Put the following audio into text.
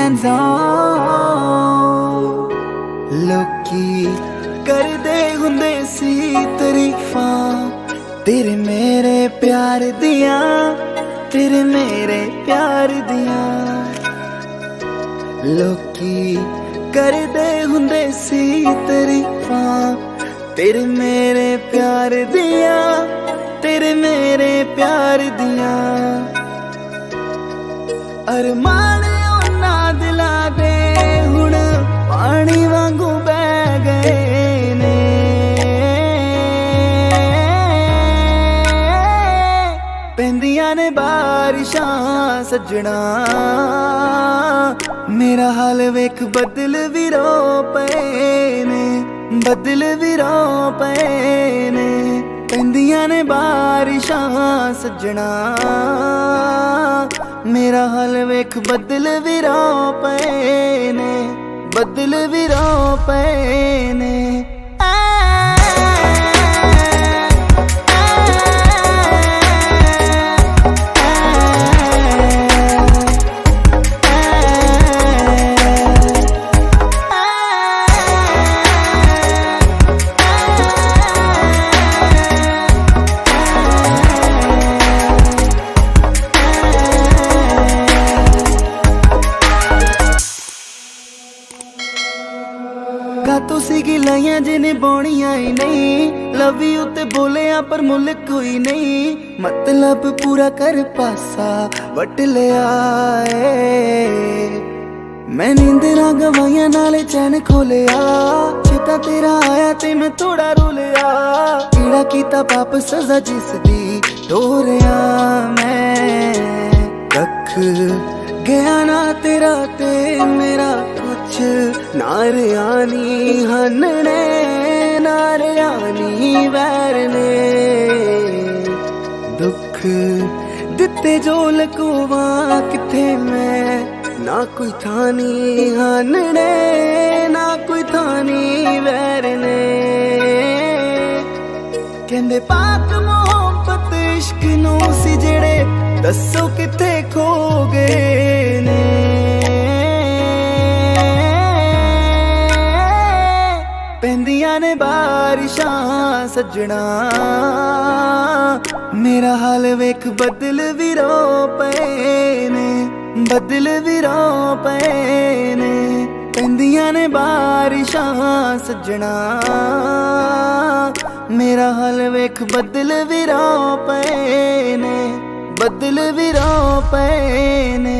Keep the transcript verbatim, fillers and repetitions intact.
hands on। लोकी करदे हुंदे सी तारीफां तेरे मेरे प्यार दियां, तेरे मेरे प्यार दियां। लोकी करदे हुंदे सी तारीफां तेरे मेरे प्यार दियां, तेरे मेरे प्यार दियां। अरमान उन्ना दिला दे हुण पानी वांगू बह गए ने। पैंदियां ने बारिशां सजना, मेरा हाल वेख बदल भी रो पे ने, बदल भी रो पे ने। पैंदियां ने बारिशां सजना, मेरा हाल वेख बदल भी रो पे ने, बदल भी रो पे ने। तुसी गिलाइयां जिन्हें बोनियां ही नहीं, लव यू ते बोलिया पर मुल कोई नहीं। मतलब पूरा कर पासा वट लिया मैं, नींद ना गवाइया नाले चैन खोलिया। चेता तेरा आया ते मैं थोड़ा रोलिया, पीड़ा कीता पाप सजा जिसदी ढोरिया मैं। कख गया ना तेरा ते मेरा कुछ, नारयानी हनने नारयानी वैर ने। दुख दिते जो लकोवा किथे मैं, ना कोई थानी हनने ना कोई थानी वैर ने। कहंदे पाक मोहब्बत इश्क नू सी जेड़े, दसो किथे खो गए ने। पैंदियां ने बारिशां सजना, मेरा हाल वेख बदल भी रो पे ने, बदल भी रो पे ने। पैंदियां ने बारिशां सजना, मेरा हाल वेख बदल भी रो पे ने, बदल भी रो पे ने।